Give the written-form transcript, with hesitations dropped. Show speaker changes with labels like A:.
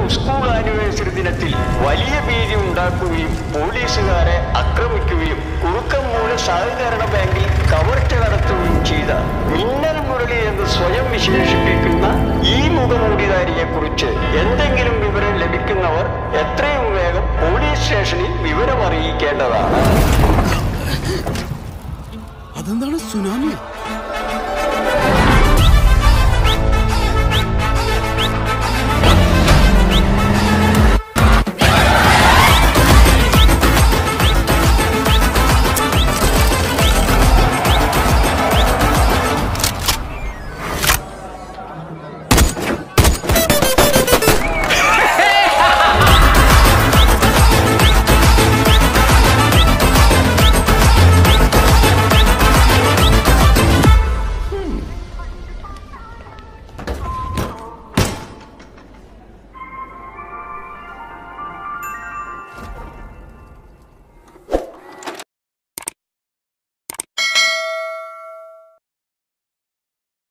A: School anniversary ദിനത്തിൽ വലിയ ഭീതി ഉണ്ടാക്കുകയും പോലീസുകാരെ ആക്രമിക്കുകയും കുറുക്കമ്മൂല സഹകരണ ബാങ്കിൽ കവർച്ച നടത്തുകയും ചെയ്ത മിന്നൽ മുരളി എന്ന് സ്വയം വിശേഷിപ്പിക്കുന്ന ഈ മുഖമൂടിധാരിയെ കുറിച്ച് എന്തെങ്കിലും വിവരം ലഭിക്കുന്നവർ എത്രയും വേഗം പോലീസ് സ്റ്റേഷനിൽ വിവരം അറിയിക്കേണ്ടതാണ്.
B: അതെന്താണ് സുനാമി?